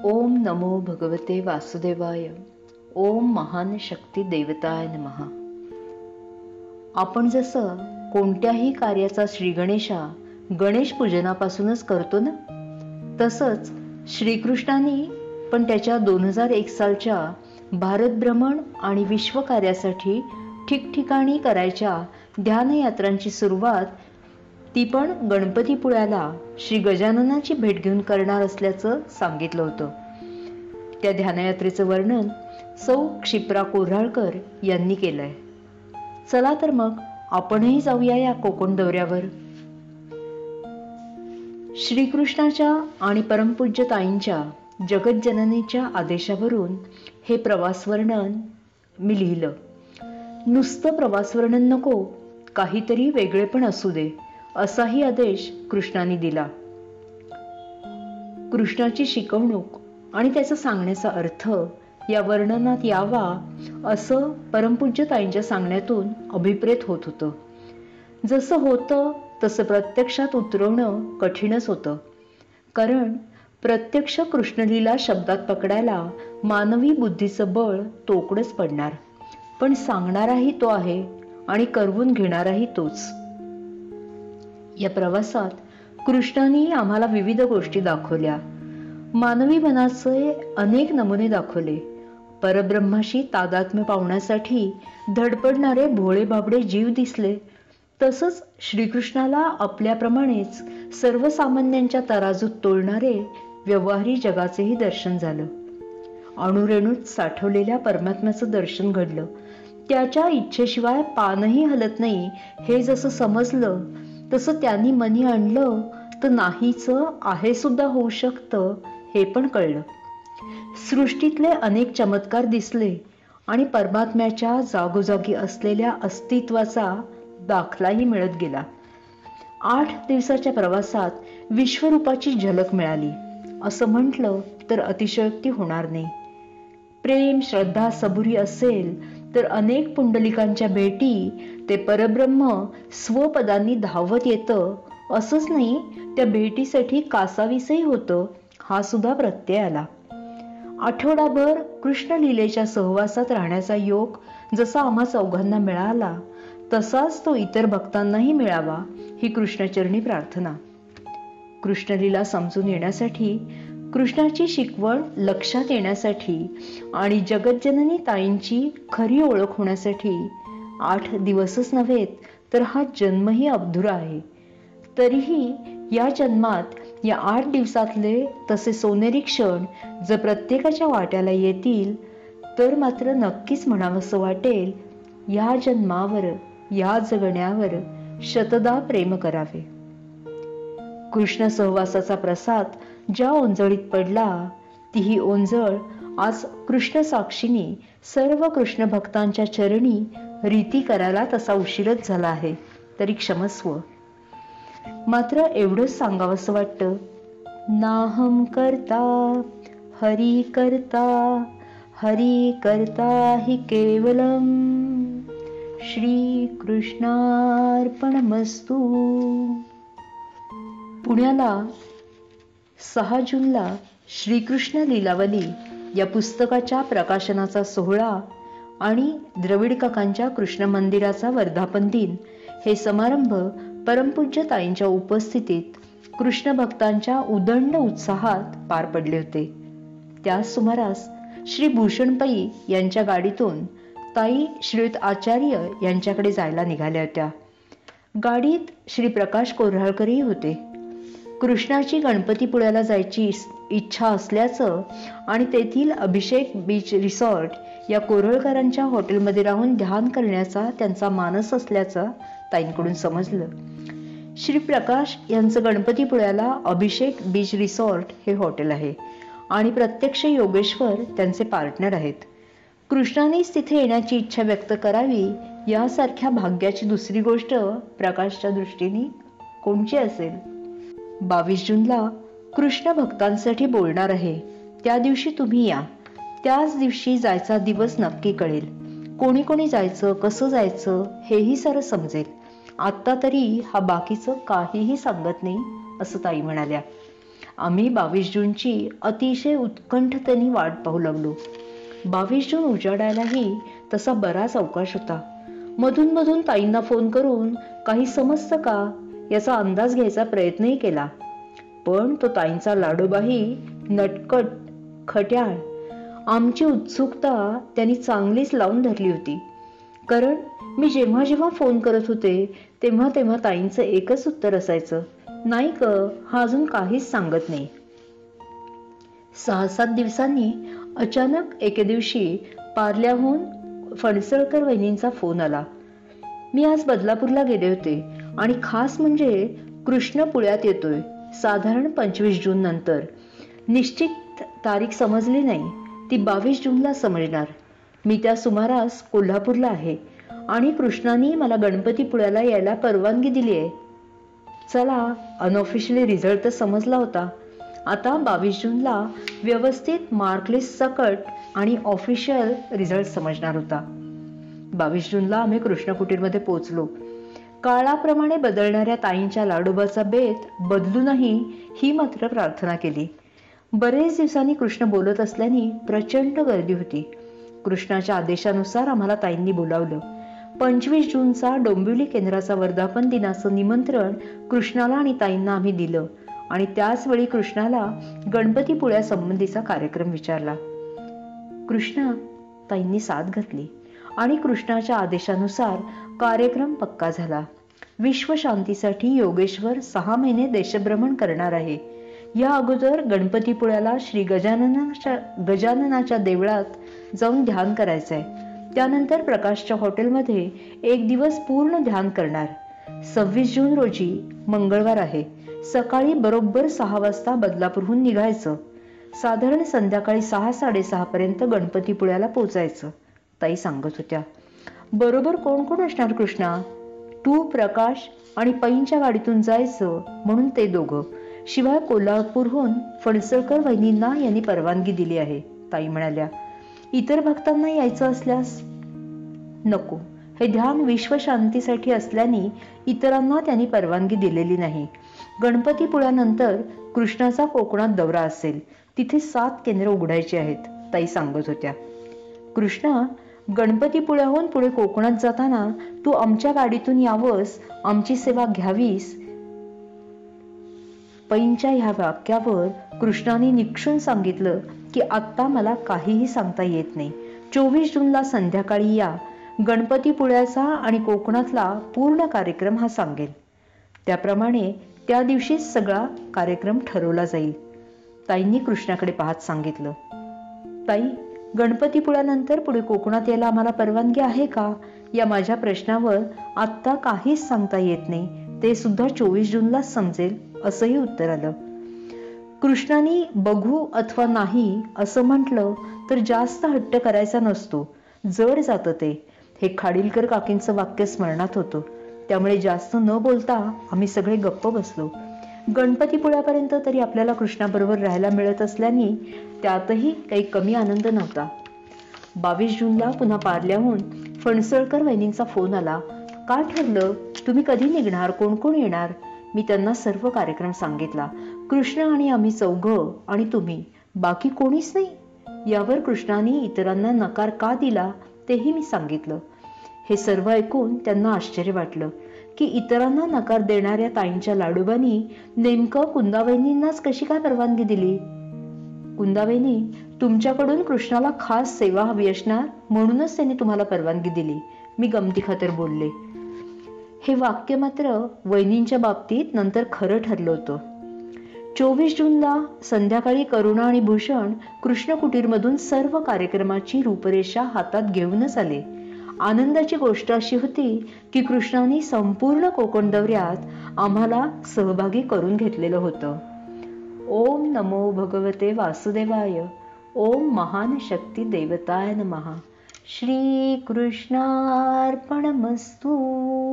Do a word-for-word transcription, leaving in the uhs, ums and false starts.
ओम नमो भगवते वासुदेवाय. ओम महान शक्ती देवताय नमः. आपण जसं कोणत्याही कार्याचा श्री गणेशा गणेश पूजनापासूनच करतो ना, तसंच श्रीकृष्णाने पण त्याच्या दोन हजार एक सालच्या भारत भ्रमण आणि विश्व कार्यासाठी ठिकठिकाणी करायच्या ध्यानयात्रांची सुरुवात ती पण गणपतीपुळ्याला श्री गजाननाची भेट घेऊन करणार असल्याचं सांगितलं होतं. त्या ध्यानयात्रेचं वर्णन सौ क्षिप्रा कोऱ्हाळकर यांनी केलंय. चला तर मग आपणही जाऊया या कोकण दौऱ्यावर. श्रीकृष्णाच्या आणि परमपूज्य ताईंच्या जगज्जननीच्या आदेशावरून हे प्रवास वर्णन मी लिहिलं. नुसतं प्रवास वर्णन नको, काहीतरी वेगळे पण असू दे असाही आदेश कृष्णाने दिला. कृष्णाची शिकवणूक आणि त्याचा सांगण्याचा अर्थ या वर्णनात यावा असं परमपूज्य ताईंच्या सांगण्यातून अभिप्रेत होत होतं. जसं होतं तसं प्रत्यक्षात उतरवणं कठीणच होतं, कारण प्रत्यक्ष कृष्णलीला शब्दात पकडायला मानवी बुद्धीचं बळ तोकडच पडणार. पण सांगणाराही तो आहे आणि करवून घेणाराही तोच. या प्रवासात कृष्णाने आम्हाला विविध गोष्टी दाखवल्या. मानवी मनाचे अनेक नमुने दाखवले. परब्रह्माशी तादात्म्य पावण्यासाठी धडपडणारे भोळे बाबडे जीव दिसले. तसंच श्रीकृष्णाला आपल्याप्रमाणेच सर्वसामान्यांच्या तराजूत तोलणारे व्यवहारी जगाचेही दर्शन झालं. अणुरेणूत साठवलेल्या परमात्म्याचं दर्शन घडलं. त्याच्या इच्छेशिवाय पानही हलत नाही हे जसं समजलं, तसं त्यांनी मनी आणलं तर नाहीचं आहे सुद्धा होऊ शकतं हे पण कळलं. सृष्टीतले अनेक चमत्कार दिसले आणि परमात्म्याच्या जागोजागी असलेल्या अस्तित्वाचा दाखलाही मिळत गेला. आठ दिवसाच्या प्रवासात विश्वरूपाची झलक मिळाली असं म्हटलं तर अतिशयोक्ती होणार नाही. प्रेम श्रद्धा सबुरी असेल तर अनेक पुंडलिकांच्या भेटी ते परब्रह्म स्वपदांनी धावत येतं असंच नाही, त्या भेटीसाठी कासावीसही होतं हा सुद्धा प्रत्यय आला. आठवडाभर कृष्णलीलेच्या सहवासात राहण्याचा योग जसा आम्हा चौघांना मिळाला तसाच तो इतर भक्तांनाही मिळावा ही कृष्णचरणी प्रार्थना. कृष्णलीला समजून येण्यासाठी, कृष्णाची शिकवण लक्षात येण्यासाठी आणि जगज्जननी ताईंची खरी ओळख होण्यासाठी आठ दिवसच नव्हेत तर हा जन्मही अधुरा आहे. तरीही या जन्मात या आठ दिवसातले तसे सोनेरी क्षण जर प्रत्येकाच्या वाट्याला येतील तर मात्र नक्कीच म्हणावंसं वाटेल, या जन्मावर या जगण्यावर शतदा प्रेम करावे. कृष्ण सहवासाचा प्रसाद ज्या ओंजळीत पडला तीही ओंजळ आज कृष्ण साक्षीने सर्व कृष्ण भक्तांच्या चरणी रीती करायला तसा उशीरच झाला आहे, तरी क्षमस्व. मात्र एवढंच सांगावंसं वाटतं, नाहम करता हरि करता हरि करता हि केवलम श्री कृष्णार्पणमस्तु. पुण्याला सहा जूनला श्रीकृष्ण लीलावली या पुस्तकाच्या प्रकाशनाचा सोहळा आणि द्रविड काकांच्या कृष्ण मंदिराचा वर्धापन दिन हे समारंभ परमपूज्य ताईंच्या उपस्थितीत कृष्ण भक्तांच्या उदंड उत्साहात पार पडले होते. त्याच सुमारास श्री भूषणपई यांच्या गाडीतून ताई श्रीयुत आचार्य यांच्याकडे जायला निघाल्या होत्या. गाडीत श्री प्रकाश कोऱ्हाळकरही होते. कृष्णाची गणपतीपुळ्याला जायची इच्छा असल्याचं आणि तेथील अभिषेक बीच रिसॉर्ट या कोऱ्हाळकरांच्या हॉटेलमध्ये राहून ध्यान करण्याचा त्यांचा मानस असल्याचं ताईंकडून समजलं. श्री प्रकाश यांचं गणपतीपुळ्याला अभिषेक बीच रिसॉर्ट हे हॉटेल आहे आणि प्रत्यक्ष योगेश्वर त्यांचे पार्टनर आहेत. कृष्णानेच तिथे येण्याची इच्छा व्यक्त करावी यासारख्या भाग्याची दुसरी गोष्ट प्रकाशच्या दृष्टीने कोणची असेल. बावीस जूनला कृष्ण भक्तांसाठी बोलणार आहे. त्या दिवशी तुम्ही या. त्याच दिवशी जायचा दिवस नक्की कळेल. कोणी कोणी जायचं, कसं जायचं हेही सारं समजेल. आत्ता तरी हा बाकीचं काहीही सांगत नाही असं ताई म्हणाल्या. आम्ही बावीस जूनची अतिशय उत्कंठतेने वाट पाहू लागलो. बावीस जून उजाडायलाही तसा बराच अवकाश होता. मधून मधून ताईंना फोन करून काही समजतं का याचा अंदाज घ्यायचा प्रयत्नही केला, पण तो ताईंचा लाडोबाही नटखट खट्याळ. आमची उत्सुकता त्यांनी चांगलीच लावून धरली होती, कारण मी जेव्हा जेव्हा फोन करत होते तेव्हा तेव्हा ताईंचं एकच उत्तर असायचं, नाही ग, हा अजून काहीच सांगत नाही. सहा सात दिवसांनी अचानक एके दिवशी पार्ल्याहून फणसळकर वहिनींचा फोन आला. मी आज बदलापूरला गेले होते आणि खास म्हणजे कृष्ण पुण्यात येतोय साधारण पंचवीस जून नंतर. निश्चित तारीख समजली नाही, ती बावीस जूनला समजणार. मी त्या सुमारास कोल्हापूरला आहे आणि कृष्णाने मला गणपतीपुळ्याला यायला परवानगी दिली आहे. चला, अनऑफिशियली रिझल्ट तर समजला होता. आता बावीस जूनला व्यवस्थित मार्कलिस्ट सकट आणि ऑफिशियल रिझल्ट समजणार होता. बावीस जूनला आम्ही कृष्ण कुटीरमध्ये पोहोचलो. काळाप्रमाणे बदलणाऱ्या ताईंच्या लाडोबाचा बेत बदलू नाही ही मात्र प्रार्थना केली. बरेच दिवसांनी कृष्ण बोलत असल्याने प्रचंड गर्दी होती. कृष्णाच्या आदेशानुसार आम्हाला ताईंनी बोलावलं. पंचवीस जूनचा डोंबिवली केंद्राचा वर्धापन दिनाचं निमंत्रण कृष्णाला आणि ताईंना आम्ही दिलं आणि त्याच वेळी कृष्णाला गणपतीपुळ्या संबंधीचा कार्यक्रम विचारला. कृष्णा, ताईंनी साथ घातली आणि कृष्णाच्या आदेशानुसार कार्यक्रम पक्का झाला. विश्वशांतीसाठी योगेश्वर सहा महिने देशभ्रमण करणार आहे. या अगोदर गणपतीपुळ्याला श्री गजाननाच्या गजाननाच्या देवळात जाऊन ध्यान करायचंय. त्यानंतर प्रकाशच्या हॉटेलमध्ये एक दिवस पूर्ण ध्यान करणार. सव्वीस जून रोजी मंगळवार आहे. सकाळी बरोबर सहा वाजता बदलापूरहून निघायचं. साधारण संध्याकाळी सहा साडेसहा पर्यंत गणपतीपुळ्याला पोचायचं, ताई सांगत होत्या. बरोबर कोण कोण असणार कृष्णा? तू, प्रकाश आणि पैंच्या गाडीतून जायचं म्हणून ते दोघं. शिवाय कोल्हापूरहून फणसळकर वहिनींना यांनी परवानगी दिली आहे, ताई म्हणाल्या. इतर भक्तांना यायचं असल्यास नको. हे ध्यान विश्वशांतीसाठी असल्याने इतरांना त्यांनी परवानगी दिलेली नाही. गणपतीपुळ्यानंतर कृष्णाचा कोकणात दौरा असेल. तिथे सात केंद्र उघडायची आहेत, ताई सांगत होत्या. कृष्णा, गणपतीपुळ्याहून पुढे कोकणात जाताना तू आमच्या गाडीतून यावंस, आमची सेवा घ्यावीस. पैंच्या ह्या वाक्यावर कृष्णाने निक्षून सांगितलं की आत्ता मला काहीही सांगता येत नाही. चोवीस जूनला संध्याकाळी या. गणपतीपुळ्याचा आणि कोकणातला पूर्ण कार्यक्रम हा सांगेल. त्याप्रमाणे त्या दिवशीच सगळा कार्यक्रम ठरवला जाईल, ताईंनी कृष्णाकडे पाहत सांगितलं. ताई, गणपतीपुळ्यानंतर पुढे कोकणात यायला आम्हाला परवानगी आहे का या माझ्या प्रश्नावर आत्ता काहीच सांगता येत नाही. ते सुद्धा चोवीस जूनलाच समजेल, असंही उत्तर आलं. कृष्णाने बघू अथवा नाही असं म्हटलं तर जास्त हट्ट करायचा नसतो, जड जातं ते. हे खाडीलकर काकींचं वाक्य स्मरणात होतं. त्यामुळे जास्त न बोलता आम्ही सगळे गप्प बसलो. गणपतीपुळ्यापर्यंत तरी आपल्याला कृष्णाबरोबर राहायला मिळत असल्याने त्यातही काही कमी आनंद नव्हता. बावीस जूनला पुन्हा पार्ल्याहून फणसळकर वहिनींचा फोन आला. काय ठरलं? तुम्ही कधी निघणार? कोण कोण येणार? मी त्यांना सर्व कार्यक्रम सांगितला. कृष्ण आणि आम्ही चौघं आणि तुम्ही, बाकी कोणीच नाही. यावर कृष्णाने इतरांना नकार का दिला तेही मी सांगितलं. हे सर्व ऐकून त्यांना आश्चर्य वाटलं की इतरांना नकार देणाऱ्या ताईंच्या लाडोबांनी नेमकं कुंदावहिनींनाच कशी काय परवानगी दिली. कुंदावहिनी, तुमच्याकडून कृष्णाला खास सेवा हवी असणार म्हणूनच त्यांनी तुम्हाला परवानगी दिली, मी गमती खातर बोलले. हे वाक्य मात्र वहिनींच्या बाबतीत नंतर खरं ठरलं होतं. चोवीस जूनला संध्याकाळी करुणा आणि भूषण कृष्ण कुटीरमधून सर्व कार्यक्रमाची रूपरेषा हातात घेऊनच आले. आनंदाची गोष्ट अशी होती की कृष्णाने संपूर्ण कोकण दौऱ्यात आम्हाला सहभागी करून घेतलेलं होतं. ओम नमो भगवते वासुदेवाय. ओम महान शक्ती देवताय नमः. श्री कृष्णार्पणमस्तु.